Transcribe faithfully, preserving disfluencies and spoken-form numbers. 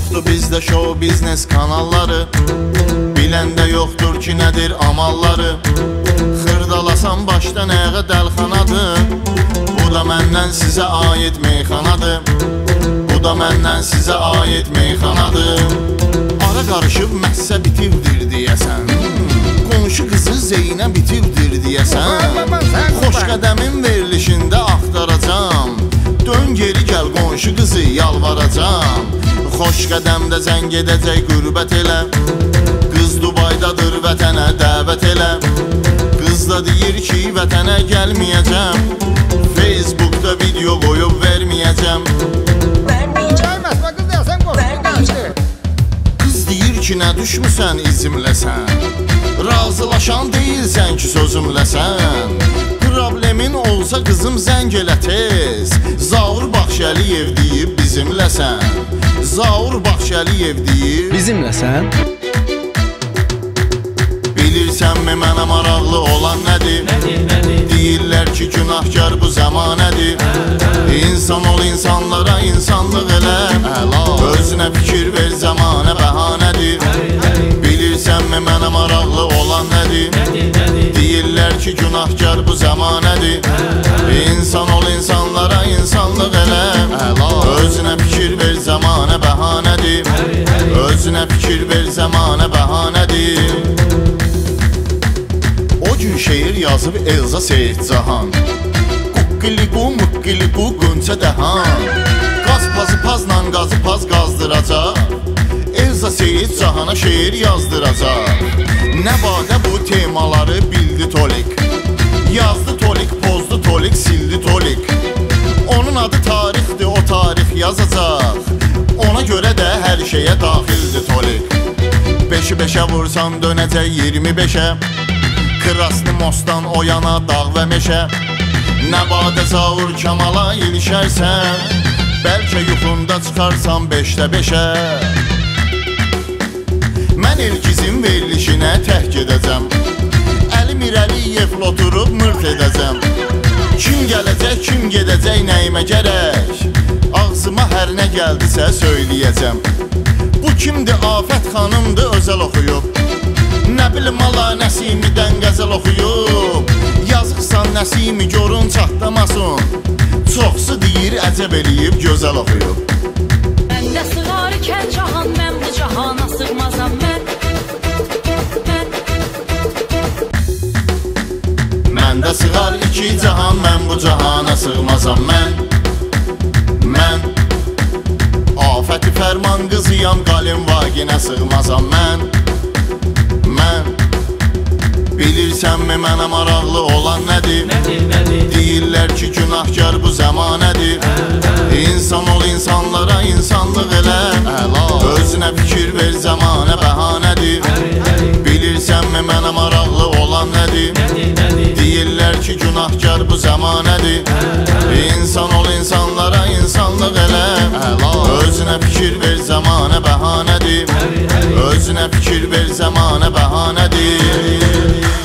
Yoxdur bizdə show biznes kanalları, biləndə yoxdur ki nədir amalları. Xırdalasan başdan ayağa dəlxanadır, bu da məndən sizə aid meyxanadır. Bu da məndən sizə aid meyxanadır. Ara qarışıb məhsə bitirdir deyəsən, qonşu qızı Zeynə bitirdir deyəsən. Xoş qədəmin verilişində axtaracam, dön geri gəl qonşu qızı yalvaracam. Xoş qədəmdə zəng edəcək qürbət elə, qız Dubaydadır vətənə dəvət elə. Qız da deyir ki vətənə gəlməyəcəm, Facebookda video qoyub verməyəcəm. Qız deyir ki nə düşmüsən izimləsən, razılaşan deyilsən ki sözümləsən. Problemin olsa qızım zəng elə tez, Zaur Baxşəliyev deyib bizimləsən. Zaur Baxşəliyev deyib bizimləsən. Bilirsənmi mənə maraqlı olan nədir? Deyirlər ki günahkar bu zəmanədir. İnsan ol insanlara insanlıq elə, özünə fikir ver zamanə bəhanədir. Bilirsənmi mənə maraqlı olan nədir? Deyirlər ki günahkar bu zəmanədir. İnsan ol insanlara insanlıq elə, özünə fikir ver zamanə bəhanədir. Özünə fikir ver zamanə bəhanədir. O gün şeir yazıb Elza Seyidcahan, Quqqiliqu muqqiliqu qönçə dəhan. Qaz pazı pazla qazı paz qazdıracaq, Elza Seyidcahana şeir yazdıracaq. Nə badə bu temaları bildi Tolik, yazdı Tolik, pozdu Tolik, sildi Tolik. Onun adı tarixdir, o tarix yazacaq, ona görə də hər şeyə daxildir Tolik. Beşi beşə vursan dönəcək iyirmi beşə, Krasni mostdan o yana dağ və meşə. Nə badə Zaur Kamala ilişərsən, bəlkə yuxunda çıxarsan beşdə beşə. Mən Elgizin verilişinə təhk edəcəm, Əlimir Əliyevlə oturub mırt edəcəm. Kim gələcək, kim gedəcək, nəyimə gərək, ağzıma hər nə gəldisə söyləyəcəm. Bu kimdir, Afət xanımdır, özəl oxuyub, nə bilim ala Nəsimidən qəzəl oxuyub. Yazıqsan Nəsimi görün çatdamasın, çoxsu deyir əcəb eləyib gözəl oxuyub. Məndə sığar ikən cahan, mən bu cahana sığmazam mən. Məndə sığar iki cahan, mən bu cahana sığmazam mən. Mən Afəti Fərman qızıyam, qalin vaginə sığmazam mən. Mən bilirsənmi mənə maraqlı olan nədir? Deyirlər ki günahkar bu zəmanədir. İnsan ol insanlara insanlıq elə, özünə fikir ver zamanə bəhanədir. Bilirsənmi mənə maraqlı olan nədir? Deyirlər ki günahkar bu zəmanədir. İnsan ol insanlara insanlıq elə, özünə fikir ver zamanə bəhanədir. Özünə fikir ver zamanə bəhanədir.